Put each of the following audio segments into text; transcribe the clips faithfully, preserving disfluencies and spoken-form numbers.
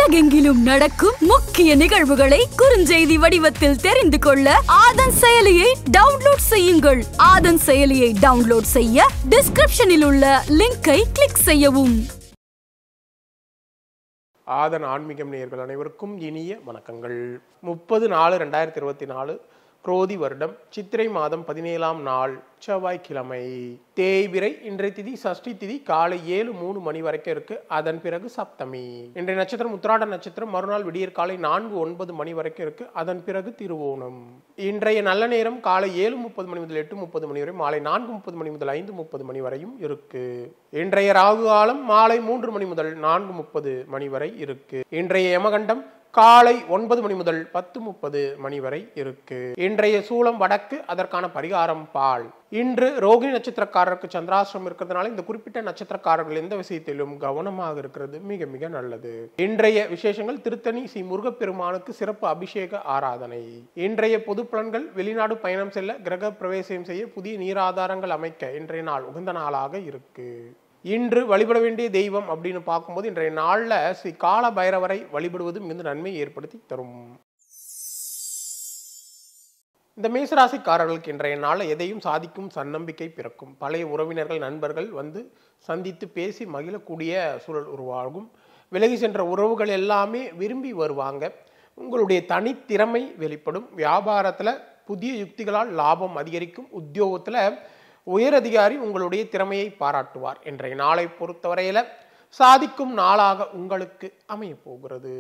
உலகெங்கிலும் நடக்கும் முக்கிய நிகழ்வுகளை குறுஞ்செய்தி வடிவத்தில் தெரிந்து கொள்ள ஆதன் செயலியை டவுன்லோட் செய்யுங்கள். ஆதன் செயலியை டவுன்லோட் செய்ய டிஸ்கிரிப்ஷனில் உள்ள லிங்கை கிளிக் செய்யவும். ஆதன் ஆன்மீகம் நேயர்கள் அனைவருக்கும் இனிய வணக்கங்கள். முப்பது நாலு ரெண்டாயிரத்தி இருபத்தி நாலு குரோதி வருடம் சித்திரை மாதம் பதினேழாம் நாள் செவ்வாய்க்கிழமை. தேய்பிறை. இன்றைய திதி சஷ்டி திதி. காலை ஏழு மூணு மணி வரைக்கும் இருக்கு. அதன் பிறகு சப்தமி. இன்றைய நட்சத்திரம் உத்திராட நட்சத்திரம். மறுநாள் விடியற் காலை நான்கு ஒன்பது மணி வரைக்கும் இருக்கு. அதன் பிறகு திருவோணம். இன்றைய நல்ல நேரம் காலை ஏழு முப்பது மணி முதல் எட்டு முப்பது மணி வரை, மாலை நான்கு முப்பது மணி முதல் ஐந்து முப்பது மணி வரையும் இருக்கு. இன்றைய ராகு காலம் மாலை மூன்று மணி முதல் நான்கு முப்பது மணி வரை இருக்கு. இன்றைய யமகண்டம் காலை ஒன்பது மணி முதல் பத்து முப்பது மணி வரை இருக்கு. இன்றைய சூலம் வடக்கு. அதற்கான பரிகாரம் பால். இன்று ரோகிணி நட்சத்திரக்காரருக்கு சந்திராசிரமம் இருக்கிறதுனால இந்த குறிப்பிட்ட நட்சத்திரக்காரர்கள் எந்த விஷயத்திலும் கவனமாக இருக்கிறது மிக மிக நல்லது. இன்றைய விசேஷங்கள் திருத்தணி ஸ்ரீ முருகப்பெருமானுக்கு சிறப்பு அபிஷேக ஆராதனை. இன்றைய பொது பலன்கள் வெளிநாடு பயணம் செல்ல, கிரக பிரவேசம் செய்ய, புதிய நீராதாரங்கள் அமைக்க இன்றைய நாள் உகந்த நாளாக இருக்கு. இன்று வழிபட வேண்டிய தெய்வம் அப்படின்னு பார்க்கும்போது இன்றைய நாளில் ஸ்ரீ கால பைரவரை வழிபடுவது மிகுந்த நன்மை ஏற்படுத்தி தரும். இந்த மேசராசிக்காரர்களுக்கு இன்றைய நாளில் எதையும் சாதிக்கும் சன்னம்பிக்கை பிறக்கும். பழைய உறவினர்கள் நண்பர்கள் வந்து சந்தித்து பேசி மகிழக்கூடிய சூழல் உருவாகும். விலகி சென்ற உறவுகள் எல்லாமே விரும்பி வருவாங்க. உங்களுடைய தனித்திறமை வெளிப்படும். வியாபாரத்தில் புதிய யுக்திகளால் லாபம் அதிகரிக்கும். உத்தியோகத்தில் உயரதிகாரி உங்களுடைய திறமையை பாராட்டுவார். இன்றைய நாளை பொறுத்தவரையில சாதிக்கும் நாளாக உங்களுக்கு அமைய போகிறது.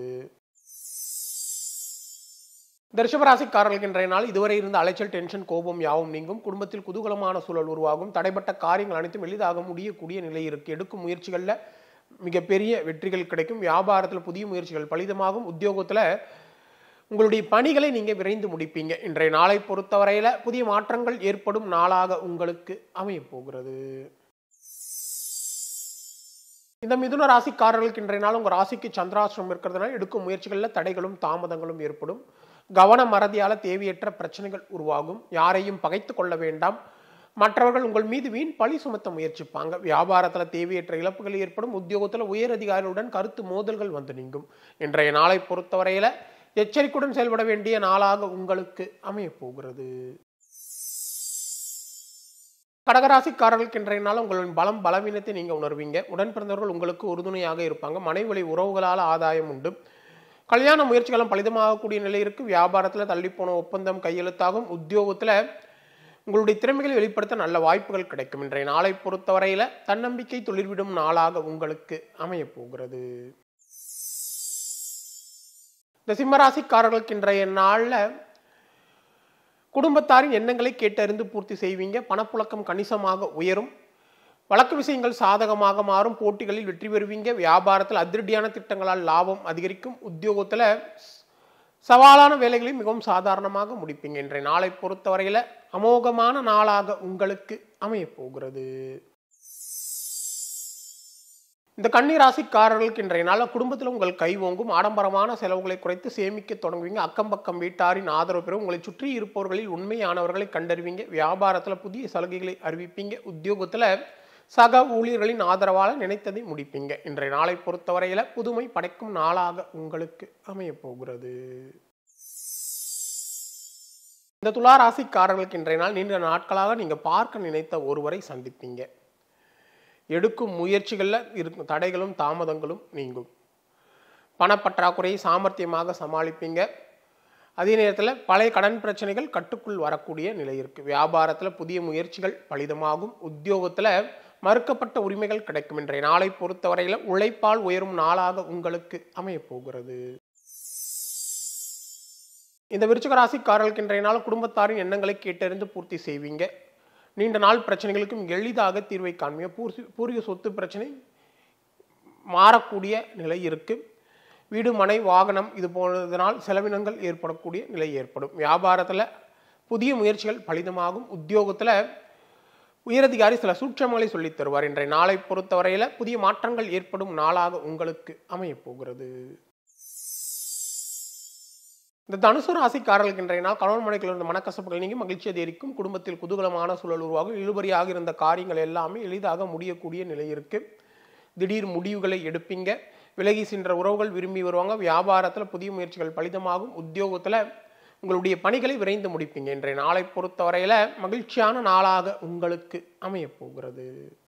ரிஷபராசிக்காரர்களுக்கு இன்றைய நாள் இதுவரை இருந்த அலைச்சல், டென்ஷன், கோபம் யாவும் நீங்கும். குடும்பத்தில் குதூகலமான சூழல் உருவாகும். தடைப்பட்ட காரியங்கள் அனைத்தும் எளிதாக முடியக்கூடிய நிலை இருக்கு. எடுக்கும் முயற்சிகள்ல மிகப்பெரிய வெற்றிகள் கிடைக்கும். வியாபாரத்தில் புதிய முயற்சிகள் பலிதமாகும். உத்தியோகத்துல உங்களுடைய பணிகளை நீங்க விரைந்து முடிப்பீங்க. இன்றைய நாளை பொறுத்தவரையில புதிய மாற்றங்கள் ஏற்படும் நாளாக உங்களுக்கு அமைய போகிறது. இந்த மிதுன ராசிக்காரர்களுக்கு இன்றைய நாள் உங்க ராசிக்கு சந்திராசிரமம் இருக்கிறதுனால எடுக்கும் முயற்சிகள்ல தடைகளும் தாமதங்களும் ஏற்படும். கவன மறதியால தேவையற்ற பிரச்சனைகள் உருவாகும். யாரையும் பகைத்து கொள்ள வேண்டாம். மற்றவர்கள் உங்கள் மீது வீண் பழி சுமத்த முயற்சிப்பாங்க. வியாபாரத்துல தேவையற்ற இழப்புகள் ஏற்படும். உத்தியோகத்துல உயர் அதிகாரிகளுடன் கருத்து மோதல்கள் வந்து நீங்கும். இன்றைய நாளை பொறுத்தவரையில எச்சரிக்கையுடன் செயல்பட வேண்டிய நாளாக உங்களுக்கு அமைய போகிறது. கடகராசிக்காரர்களுக்கு இன்றைய நாள் உங்களின் பலம் பலவீனத்தை நீங்க உணர்வீங்க. உடன் பிறந்தவர்கள் உங்களுக்கு உறுதுணையாக இருப்பாங்க. மனைவழி உறவுகளால் ஆதாயம் உண்டு. கல்யாண முயற்சிகளும் பலிதமாகக்கூடிய நிலை இருக்கு. வியாபாரத்துல தள்ளி போன ஒப்பந்தம் கையெழுத்தாகும். உத்தியோகத்துல உங்களுடைய திறமைகளை வெளிப்படுத்த நல்ல வாய்ப்புகள் கிடைக்கும். இன்றைய நாளை பொறுத்தவரையில தன்னம்பிக்கை துளிர்விடும் நாளாக உங்களுக்கு அமைய போகிறது. இந்த சிம்மராசிக்காரர்களுக்கு இன்றைய நாளில் குடும்பத்தாரின் எண்ணங்களை கேட்டறிந்து பூர்த்தி செய்வீங்க. பணப்புழக்கம் கணிசமாக உயரும். வழக்கு விஷயங்கள் சாதகமாக மாறும். போட்டிகளில் வெற்றி பெறுவீங்க. வியாபாரத்தில் அதிரடியான திட்டங்களால் லாபம் அதிகரிக்கும். உத்தியோகத்தில் சவாலான வேலைகளை மிகவும் சாதாரணமாக முடிப்பீங்க. இன்றைய நாளை பொறுத்தவரையில அமோகமான நாளாக உங்களுக்கு அமைய போகிறது. இந்த கன்னி ராசிக்காரர்களுக்கு இன்றைய நாள் குடும்பத்தில் உங்கள் கை ஓங்கும். ஆடம்பரமான செலவுகளை குறைத்து சேமிக்க தொடங்குவீங்க. அக்கம் பக்கம் வீட்டாரின் ஆதரவு பெறும். உங்களை சுற்றி இருப்பவர்களில் உண்மையானவர்களை கண்டறிவீங்க. வியாபாரத்தில் புதிய சலுகைகளை அறிவிப்பீங்க. உத்தியோகத்தில் சக ஊழியர்களின் ஆதரவால் நினைத்ததை முடிப்பீங்க. இன்றைய நாளை பொறுத்தவரையில புதுமை படைக்கும் நாளாக உங்களுக்கு அமைய போகிறது. இந்த துலா ராசிக்காரர்களுக்கு இன்றைய நாள் நீண்ட நாட்களாக நீங்க பார்க்க நினைத்த ஒருவரை சந்திப்பீங்க. எடுக்கும் முயற்சிகளில் இருக்கும் தடைகளும் தாமதங்களும் நீங்கும். பணப்பற்றாக்குறையை சாமர்த்தியமாக சமாளிப்பீங்க. அதே நேரத்தில் பழைய கடன் பிரச்சனைகள் கட்டுக்குள் வரக்கூடிய நிலை இருக்கு. வியாபாரத்தில் புதிய முயற்சிகள் பலிதமாகும். உத்தியோகத்தில் மறுக்கப்பட்ட உரிமைகள் கிடைக்கும். இன்றைய நாளை பொறுத்தவரையில் உழைப்பால் உயரும் நாளாக உங்களுக்கு அமைய போகிறது. இந்த விருச்சிக ராசிக்காரர்களுக்கு இன்றைய நாள் குடும்பத்தாரின் எண்ணங்களை கேட்டறிந்து பூர்த்தி செய்வீங்க. நீண்ட நாள் பிரச்சனைகளுக்கும் எளிதாக தீர்வை காண்பீங்க. பூர்வீ பூர்வீக சொத்து பிரச்சனை மாறக்கூடிய நிலை இருக்கு. வீடு மனை வாகனம் இது போன்றதனால் செலவினங்கள் ஏற்படக்கூடிய நிலை ஏற்படும். வியாபாரத்தில் புதிய முயற்சிகள் பலிதமாகும். உத்தியோகத்தில் உயரதிகாரி சில சூட்சமங்களை சொல்லித் தருவார். இன்றைய நாளை பொறுத்தவரையில புதிய மாற்றங்கள் ஏற்படும் நாளாக உங்களுக்கு அமைய போகிறது. இந்த தனுசு ராசிக்காரர்களுக்கு இன்றைய நாள் கணவன் மனைவிக்குள் இருந்த மனக்கசப்புகள் நீங்கி மகிழ்ச்சி அதிகரிக்கும். குடும்பத்தில் குதூகலமான சூழல் உருவாகும். இழுபறியாக இருந்த காரியங்கள் எல்லாமே எளிதாக முடியக்கூடிய நிலை இருக்கு. திடீர் முடிவுகளை எடுப்பீங்க. விலகி சென்ற உறவுகள் விரும்பி வருவாங்க. வியாபாரத்தில் புதிய முயற்சிகள் பலிதமாகும். உத்தியோகத்தில் உங்களுடைய பணிகளை விரைந்து முடிப்பீங்க. இன்றைய நாளை பொறுத்தவரையில மகிழ்ச்சியான நாளாக உங்களுக்கு அமைய போகிறது.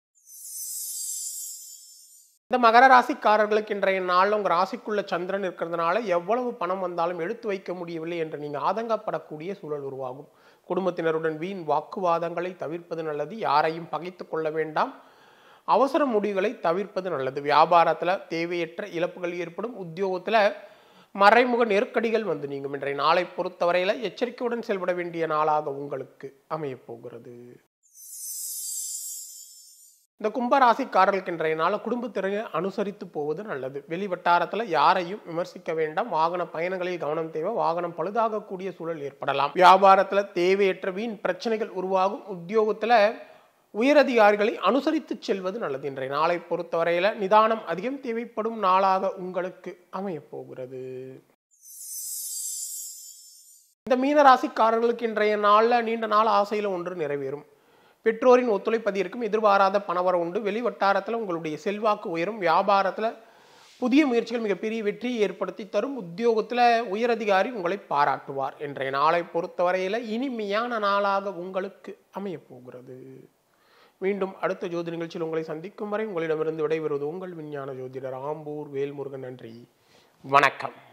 இந்த மகர ராசிக்காரர்களுக்கு இன்றைய நாளில் உங்கள் ராசிக்குள்ள சந்திரன் இருக்கிறதுனால எவ்வளவு பணம் வந்தாலும் எடுத்து வைக்க முடியவில்லை என்று நீங்கள் ஆதங்கப்படக்கூடிய சூழல் உருவாகும். குடும்பத்தினருடன் வீண் வாக்குவாதங்களை தவிர்ப்பது நல்லது. யாரையும் பகைத்து கொள்ள வேண்டாம். அவசர முடிவுகளை தவிர்ப்பது நல்லது. வியாபாரத்தில் தேவையற்ற இழப்புகள் ஏற்படும். உத்தியோகத்தில் மறைமுக நெருக்கடிகள் வந்து நீங்கும். இன்றைய நாளை பொறுத்தவரையில எச்சரிக்கையுடன் செயல்பட வேண்டிய நாளாக உங்களுக்கு அமைய போகிறது. இந்த கும்பராசிக்காரர்களுக்கு இன்றைய நாள குடும்பத்தினரை அனுசரித்து போவது நல்லது. வெளி வட்டாரத்தில் யாரையும் விமர்சிக்க வேண்டாம். வாகன பயணங்களில் கவனம் தேவை. வாகனம் பழுதாகக்கூடிய சூழல் ஏற்படலாம். வியாபாரத்தில் தேவையற்ற வீண் பிரச்சனைகள் உருவாகும். உத்தியோகத்தில் உயரதிகாரிகளை அனுசரித்து செல்வது நல்லது. இன்றைய நாளை பொறுத்தவரையில நிதானம் அதிகம் தேவைப்படும் நாளாக உங்களுக்கு அமைய போகிறது. இந்த மீன ராசிக்காரர்களுக்கு இன்றைய நாளில் நீண்ட நாள் ஆசையில் ஒன்று நிறைவேறும். பெற்றோரின் ஒத்துழைப்பது இருக்கும். எதிர்பாராத பணவரம் உண்டு. வெளி வட்டாரத்தில் உங்களுடைய செல்வாக்கு உயரும். வியாபாரத்தில் புதிய முயற்சிகள் மிகப்பெரிய வெற்றியை ஏற்படுத்தி தரும். உத்தியோகத்தில் உயரதிகாரி உங்களை பாராட்டுவார். இன்றைய நாளை பொறுத்தவரையில இனிமையான நாளாக உங்களுக்கு அமைய போகிறது. மீண்டும் அடுத்த ஜோதி நிகழ்ச்சியில் உங்களை சந்திக்கும் வரை உங்களிடமிருந்து விடைபெறுவது உங்கள் விஞ்ஞான ஜோதிடர் ஆம்பூர் வேல்முருகன். நன்றி, வணக்கம்.